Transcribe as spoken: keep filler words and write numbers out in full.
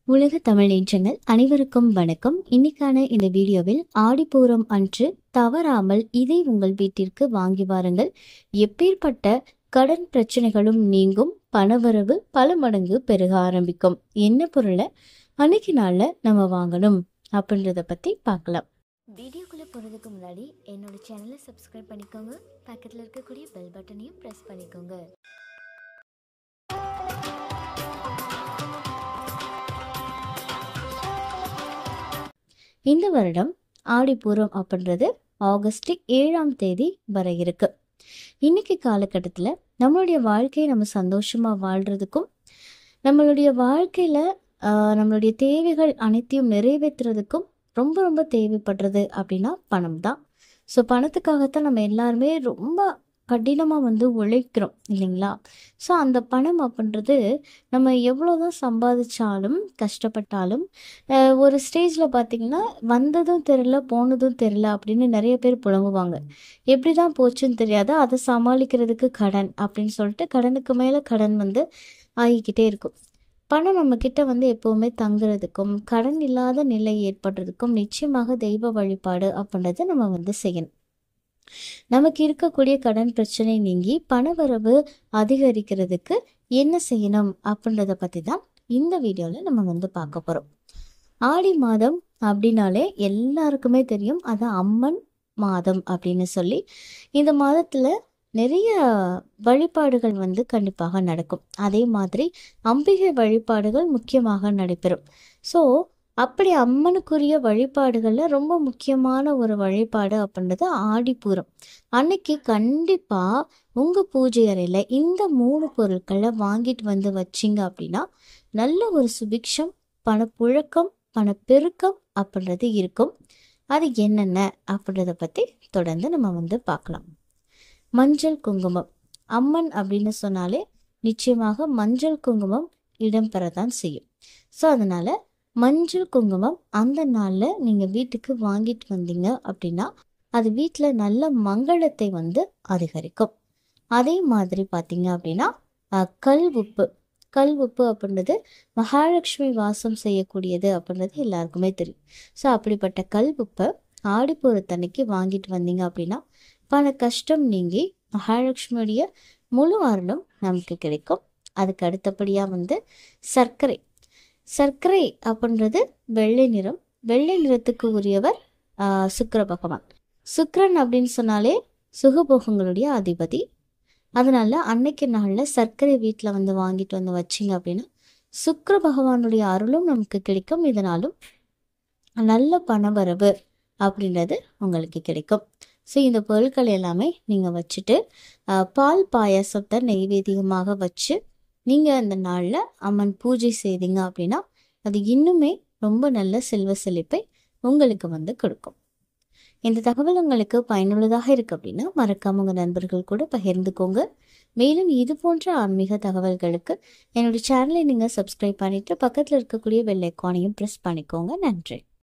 உலக தமிழ் நெஞ்சங்கள் அனைவருக்கும் வணக்கம். இன்னைக்கான இந்த வீடியோவில் ஆடிப்பூரம் அன்று தவறாமல் இதை உங்கள் வீட்டிற்கு வாங்கி வாருங்கள். எப்பேற்பட்ட கடன் பிரச்சனைகளும் நீங்கும், பணவரவு பல மடங்கு பெருக ஆரம்பிக்கும். என்ன பொருளை அன்னைக்கு நாள்ல நம்ம வாங்கணும் அப்படின்றத பத்தி பார்க்கலாம். வீடியோக்குள்ள போறதுக்கு முன்னாடி என்னோட சேனலை சப்ஸ்கிரைப் பண்ணிக்கோங்க. பக்கத்துல இருக்கக்கூடிய பெல் பட்டனையும் பிரஸ் பண்ணிக்கோங்க. இந்த வருடம் ஆடிப்பூரம் அப்படின்றது ஆகஸ்ட் ஏழாம் தேதி வர இருக்கு. இன்னைக்கு காலகட்டத்தில் நம்மளுடைய வாழ்க்கையை நம்ம சந்தோஷமா வாழ்றதுக்கும் நம்மளுடைய வாழ்க்கையில ஆஹ் நம்மளுடைய தேவைகள் அனைத்தையும் நிறைவேற்றுறதுக்கும் ரொம்ப ரொம்ப தேவைப்படுறது அப்படின்னா பணம் தான். ஸோ பணத்துக்காகத்தான் நம்ம எல்லாருமே ரொம்ப கடினமாக வந்து உழைக்கிறோம் இல்லைங்களா? ஸோ அந்த பணம் அப்படின்றது நம்ம எவ்வளோதான் சம்பாதிச்சாலும் கஷ்டப்பட்டாலும் ஒரு ஸ்டேஜில் பார்த்திங்கன்னா வந்ததும் தெரில போனதும் தெரில அப்படின்னு நிறைய பேர் புலம்புவாங்க. எப்படி தான் போச்சுன்னு தெரியாது, அதை சமாளிக்கிறதுக்கு கடன் அப்படின்னு சொல்லிட்டு கடனுக்கு மேலே கடன் வந்து ஆகிக்கிட்டே இருக்கும். பணம் நம்ம கிட்ட வந்து எப்போவுமே தங்குறதுக்கும் கடன் இல்லாத நிலை ஏற்படுறதுக்கும் நிச்சயமாக தெய்வ வழிபாடு அப்படின்றத நம்ம வந்து செய்யணும். நமக்கு இருக்கக்கூடிய கடன் பிரச்சனை நீங்கி பணவரவு அதிகரிக்கிறதுக்கு என்ன செய்யணும் அப்படின்றத பற்றி தான் இந்த வீடியோவில் நம்ம வந்து பார்க்க போகிறோம். ஆடி மாதம் அப்படின்னாலே எல்லாருக்குமே தெரியும், அது அம்மன் மாதம் அப்படின்னு சொல்லி. இந்த மாதத்தில் நிறைய வழிபாடுகள் வந்து கண்டிப்பாக நடக்கும். அதே மாதிரி அம்பிகை வழிபாடுகள் முக்கியமாக நடைபெறும். ஸோ அப்படி அம்மனுக்குரிய வழிபாடுகளில் ரொம்ப முக்கியமான ஒரு வழிபாடு அப்படின்றது ஆடிப்பூரம். அன்னைக்கு கண்டிப்பாக உங்கள் பூஜை அறையில் இந்த மூணு பொருட்களை வாங்கிட்டு வந்து வச்சிங்க அப்படின்னா நல்ல ஒரு சுபிக்ஷம், பணப்புழக்கம், பணப்பெருக்கம் அப்படின்றது இருக்கும். அது என்னென்ன அப்படின்றத பற்றி தொடர்ந்து நம்ம வந்து பார்க்கலாம். மஞ்சள் குங்குமம். அம்மன் அப்படின்னு சொன்னாலே நிச்சயமாக மஞ்சள் குங்குமம் இடம்பெறதான் செய்யும். ஸோ அதனால் மஞ்சள் குங்குமம் அந்த நாளில் நீங்கள் வீட்டுக்கு வாங்கிட்டு வந்தீங்க அப்படின்னா அது வீட்டில் நல்ல மங்களத்தை வந்து அதிகரிக்கும். அதே மாதிரி பார்த்தீங்க அப்படின்னா கல் உப்பு. கல் உப்பு அப்படின்றது மகாலட்சுமி வாசம் செய்யக்கூடியது அப்படின்றது எல்லாருக்குமே தெரியும். ஸோ அப்படிப்பட்ட கல் உப்பை ஆடிப்பூரத்தன்னைக்கு வாங்கிட்டு வந்தீங்க அப்படின்னா பல கஷ்டம் நீங்கி மகாலட்சுமியுடைய முழு அருளும் நமக்கு கிடைக்கும். அதுக்கு அடுத்தபடியாக வந்து சர்க்கரை. சர்க்கரை அப்படின்றது வெள்ளை நிறம். வெள்ளை நிறத்துக்கு உரியவர் சுக்கிர பகவான். சுக்கிரன் அப்படின்னு சொன்னாலே சுகபோகங்களுடைய அதிபதி. அதனால அன்னைக்கு நாளில் சர்க்கரை வீட்டில் வந்து வாங்கிட்டு வந்து வச்சிங்க அப்படின்னா சுக்கிர பகவானுடைய அருளும் நமக்கு கிடைக்கும். இதனாலும் நல்ல பணவரவு அப்படின்றது உங்களுக்கு கிடைக்கும். ஸோ இந்த பொருட்கள் எல்லாமே நீங்கள் வச்சுட்டு பால் பாயாசத்தை நெய்வேத்தியமாக வச்சு நீங்கள் அந்த நாளில் அம்மன் பூஜை செய்தீங்க அப்படின்னா அது இன்னுமே ரொம்ப நல்ல செல்வ செழிப்பை உங்களுக்கு வந்து கொடுக்கும். இந்த தகவல் உங்களுக்கு பயனுள்ளதாக இருக்குது அப்படின்னா மறக்காம உங்கள் நண்பர்கள் கூட பகிர்ந்துக்கோங்க. மேலும் இது போன்ற ஆன்மீக தகவல்களுக்கு என்னோட சேனலை நீங்கள் சப்ஸ்கிரைப் பண்ணிவிட்டு பக்கத்தில் இருக்கக்கூடிய பெல் ஐகானையும் ப்ரெஸ் பண்ணிக்கோங்க. நன்றி.